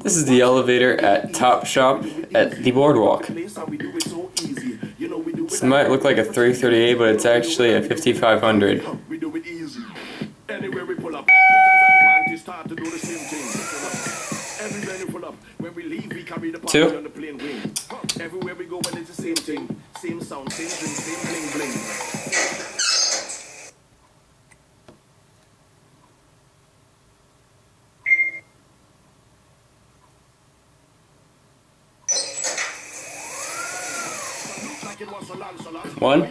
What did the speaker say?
This is the elevator at Topshop at the Boardwalk. This might look like a 338, but it's actually a 5500. Two. Everywhere we go, when it's the same thing, same sound, same drink, same bling bling. One.